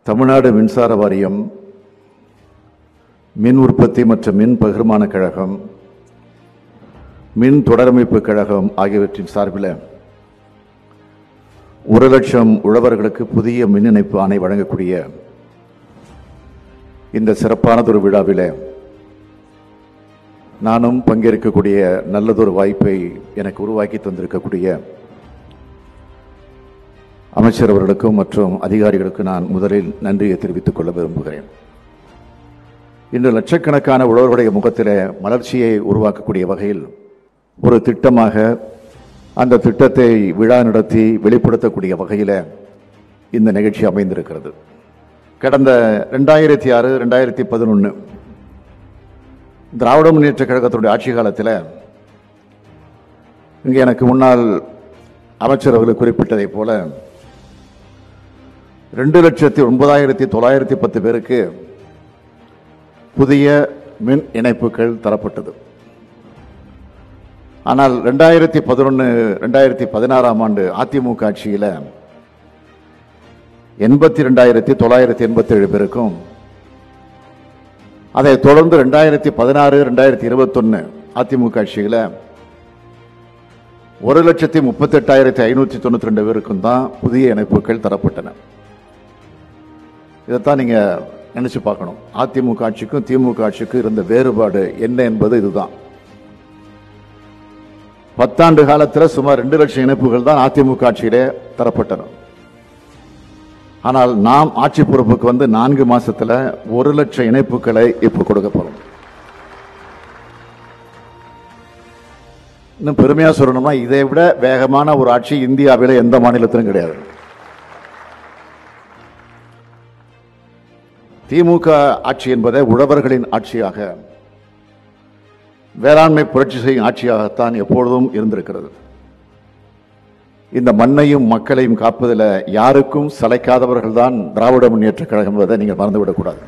தமிழ்நாடு மின்சார வாரியம், மின் உற்பத்தி மற்றும் மின் பகிர்மான கழகம், மின் தொடரமைப்பு கழகம் ஆகியவற்றின் சார்பில் 1,00,000 உழவர்களுக்கு புதிய மின் இணைப்பு ஆணை வழங்கக்கூடிய இந்த சிறப்பானதொரு விழாவில் நானும் பங்கேற்கக்கூடிய நல்லதொரு வாய்ப்பை எனக்கு உருவாக்கி தந்திருக்கக்கூடிய அமைச்சர் அவர்களுக்கும் மற்றும் அதிகாரிகளுக்கு நான் முதலில் நன்றியை தெரிவித்துக் கொள்ள விரும்புகிறேன். இன்று லட்சக்கணக்கான உழவர்களுடைய முகத்தில் மலர்ச்சியை உருவாக்கக்கூடிய வகையில் ஒரு திட்டமாக அந்த திட்டத்தை விழா நடத்தி வெளிப்படுத்தக்கூடிய வகையில் இந்த நிகழ்ச்சி அமைந்திருக்கிறது. கடந்த 2006, 2011 திராவிட முன்னேற்ற கழகத்தினுடைய ஆட்சி காலத்தில் இங்கே எனக்கு முன்னால் அமைச்சர் அவர்கள் குறிப்பிட்டதை போல 2,09,910 பேருக்கு புதிய மின் இணைப்புகள் தரப்பட்டது. ஆனால் 2011, 2016 ஆண்டு அதிமுக ஆட்சியில் 82,987 பேருக்கும், அதை தொடர்ந்து 2016, 2021 அதிமுக ஆட்சியில் 1,38,592 பேருக்கும் தான் புதிய இணைப்புகள் தரப்பட்டன. இதைத்தான் நீங்க நினைச்சு பார்க்கணும். அதிமுக ஆட்சிக்கும் திமுக ஆட்சிக்கும் இருந்த வேறுபாடு என்ன என்பது இதுதான். 10 ஆண்டு காலத்தில் சுமார் 2,00,000 இணைப்புகள் தான் அதிமுக ஆட்சியிலே தரப்பட்டன. ஆனால் நாம் ஆட்சி பொறுப்புக்கு வந்து 4 மாசத்துல 1,00,000 இணைப்புகளை இப்ப கொடுக்க போறோம். இன்னும் பெருமையா சொல்லணும்னா இதை விட வேகமான ஒரு ஆட்சி இந்தியாவில எந்த மாநிலத்திலும் கிடையாது. திமுக ஆட்சி என்பதை உழவர்களின் ஆட்சியாக, வேளாண்மை புரட்சி செய்யும் ஆட்சியாகத்தான் எப்பொழுதும் இருந்திருக்கிறது. இந்த மண்ணையும் மக்களையும் காப்பதில் யாருக்கும் சளைக்காதவர்கள் தான் திராவிட முன்னேற்ற கழகம் என்பதை நீங்கள் மறந்துவிடக்கூடாது.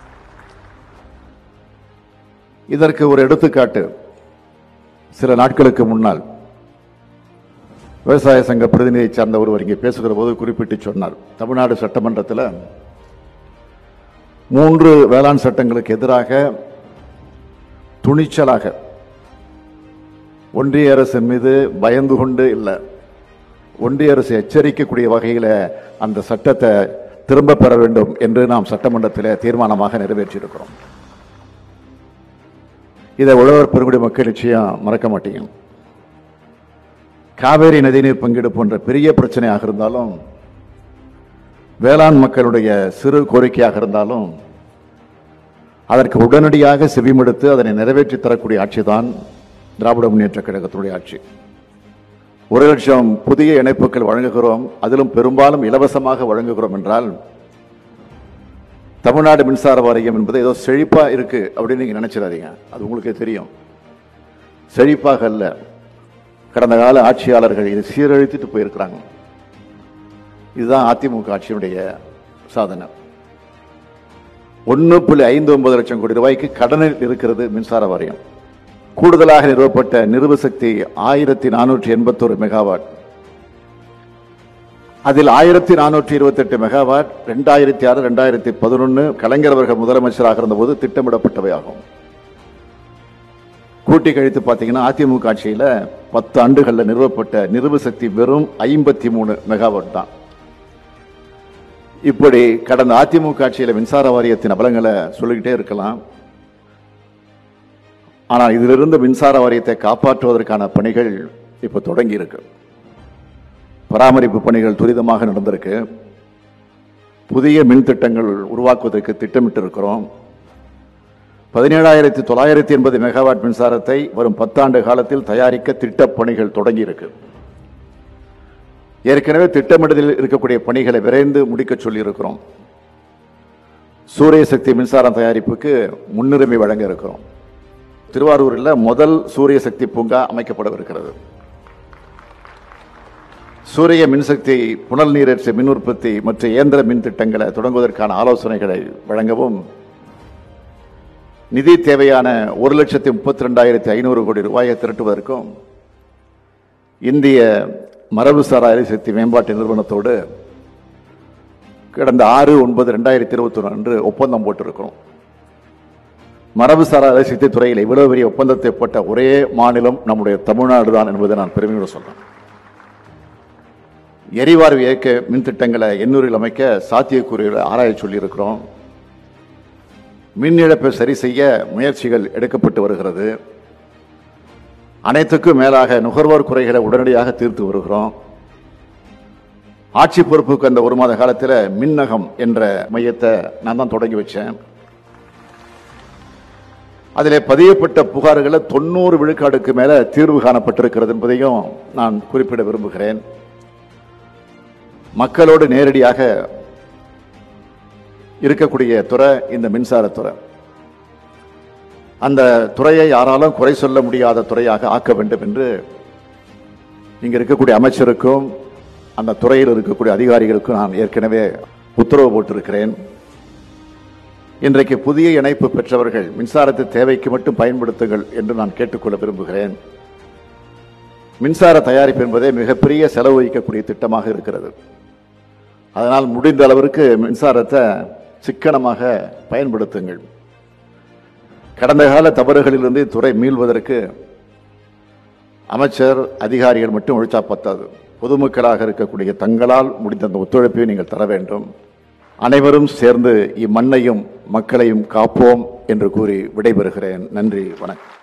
இதற்கு ஒரு எடுத்துக்காட்டு, சில நாட்களுக்கு முன்னால் விவசாய சங்க பிரதிநிதியை சார்ந்த ஒருவர் இங்கே பேசுகிற போது குறிப்பிட்டு சொன்னார், தமிழ்நாடு சட்டமன்றத்தில் 3 வேளாண் சட்டங்களுக்கு எதிராக துணிச்சலாக ஒன்றிய அரசின் மீது பயந்து கொண்டு இல்லை, ஒன்றிய அரசு எச்சரிக்கக்கூடிய வகையில் அந்த சட்டத்தை திரும்ப பெற வேண்டும் என்று நாம் சட்டமன்றத்தில் தீர்மானமாக நிறைவேற்றியிருக்கிறோம். இதை உழவர் பெருங்குடி மக்கள் நிச்சயம் மறக்க மாட்டீங்க. காவேரி நதிநீர் பங்கீடு போன்ற பெரிய பிரச்சனையாக இருந்தாலும், வேளாண் மக்களுடைய சிறு கோரிக்கையாக இருந்தாலும் அதற்கு உடனடியாக செவிமடுத்து அதனை நிறைவேற்றி தரக்கூடிய ஆட்சி தான் திராவிட முன்னேற்ற கழகத்தினுடைய ஆட்சி. 1,00,000 புதிய இணைப்புகள் வழங்குகிறோம், அதிலும் பெரும்பாலும் இலவசமாக வழங்குகிறோம் என்றால், தமிழ்நாடு மின்சார வாரியம் என்பது ஏதோ செழிப்பா இருக்கு அப்படின்னு நீங்க நினைச்சிடாதீங்க. அது உங்களுக்கே தெரியும், செழிப்பாக அல்ல. கடந்த கால ஆட்சியாளர்கள் இதை சீரழித்துட்டு போயிருக்கிறாங்க. இதுதான் அதிமுக ஆட்சியினுடைய சாதனை. 1.59 லட்சம் கோடி ரூபாய்க்கு கடனில் இருக்கிறது மின்சார வாரியம். கூடுதலாக நிறுவப்பட்ட நிறுவ சக்தி 1,481 மெகாவாட். அதில் 1,428 மெகாவாட் 2006, 2011 கலைஞர் அவர்கள் முதலமைச்சராக இருந்தபோது திட்டமிடப்பட்டவை ஆகும். கூட்டி கழித்து பார்த்தீங்கன்னா அதிமுக ஆட்சியில் 10 ஆண்டுகளில் நிறுவப்பட்ட நிறுவ சக்தி வெறும் 53 மெகாவாட் தான். இப்படி கடந்த அதிமுக ஆட்சியில் மின்சார வாரியத்தின் அபலங்களை சொல்லிக்கிட்டே இருக்கலாம். ஆனால் இதிலிருந்து மின்சார வாரியத்தை காப்பாற்றுவதற்கான பணிகள் இப்ப தொடங்கி இருக்கு. பராமரிப்பு பணிகள் துரிதமாக நடந்திருக்கு. புதிய மின் திட்டங்கள் உருவாக்குவதற்கு திட்டமிட்டு இருக்கிறோம். 17,980 மெகாவாட் மின்சாரத்தை வரும் 10 ஆண்டு காலத்தில் தயாரிக்க திட்டப் பணிகள் தொடங்கி இருக்கு. ஏற்கனவே திட்டமிடுதலில் இருக்கக்கூடிய பணிகளை விரைந்து முடிக்க சொல்லி இருக்கிறோம். சூரிய சக்தி மின்சாரம் தயாரிப்புக்கு முன்னுரிமை வழங்க இருக்கிறோம். திருவாரூரில் முதல் சூரிய சக்தி பூங்கா அமைக்கப்படவிருக்கிறது. சூரிய மின்சக்தி, புனல் நீரேற்ற மின் உற்பத்தி மற்றும் இயந்திர மின் திட்டங்களை தொடங்குவதற்கான ஆலோசனைகளை வழங்கவும், நிதி தேவையான 1,32,500 கோடி ரூபாயை திரட்டுவதற்கும் இந்திய மரபுசாரா எரிசக்தி மேம்பாட்டு நிறுவனத்தோடு கடந்த 6/9/2021 அன்று ஒப்பந்தம் போட்டிருக்கிறோம். மரபுசாரா அரிசி துறையில் இவ்வளவு பெரிய ஒப்பந்தத்தை போட்ட ஒரே மாநிலம் நம்முடைய தமிழ்நாடு தான் என்பதை நான் பெருமையோடு சொல்றேன். எரிவாயு இயக்க மின் திட்டங்களை எண்ணூரில் அமைக்க சாத்தியக்கூறுகளை ஆராய சொல்லியிருக்கிறோம். மின் இழப்பை சரி செய்ய முயற்சிகள் எடுக்கப்பட்டு வருகிறது. அனைத்துக்கும் மேலாக நுகர்வோர் குறைகளை உடனடியாக தீர்த்து வருகிறோம். ஆட்சி பொறுப்புக்கு அந்த 1 மாத காலத்தில் மின்னகம் என்ற மையத்தை நான் தான் தொடங்கி வச்சேன். அதில் பதியப்பட்ட புகார்களை 90 விழுக்காடுக்கு மேல தீர்வு காணப்பட்டிருக்கிறது என்பதையும் நான் குறிப்பிட விரும்புகிறேன். மக்களோடு நேரடியாக இருக்கக்கூடிய துறை இந்த மின்சாரத்துறை. அந்த துறையை யாராலும் குறை சொல்ல முடியாத துறையாக ஆக்க வேண்டும் என்று இங்க இருக்கக்கூடிய அமைச்சருக்கும் அந்த துறையில் இருக்கக்கூடிய அதிகாரிகளுக்கும் நான் ஏற்கனவே உத்தரவு போட்டிருக்கிறேன். இன்றைக்கு புதிய இணைப்பு பெற்றவர்கள் மின்சாரத்தை தேவைக்கு மட்டும் பயன்படுத்துங்கள் என்று நான் கேட்டுக்கொள்ள விரும்புகிறேன். மின்சார தயாரிப்பு என்பதே மிகப்பெரிய செலவு வைக்கக்கூடிய திட்டமாக இருக்கிறது. அதனால் முடிந்த அளவிற்கு மின்சாரத்தை சிக்கனமாக பயன்படுத்துங்கள். கடந்த கால தவறுகளிலிருந்து துறை மீள்வதற்கு அமைச்சர் அதிகாரிகள் மட்டும் உழைச்சா பத்தாது. பொதுமக்களாக இருக்கக்கூடிய தங்களால் முடிந்த அந்த ஒத்துழைப்பை நீங்கள் தர வேண்டும். அனைவரும் சேர்ந்து இம்மண்ணையும் மக்களையும் காப்போம் என்று கூறி விடைபெறுகிறேன். நன்றி, வணக்கம்.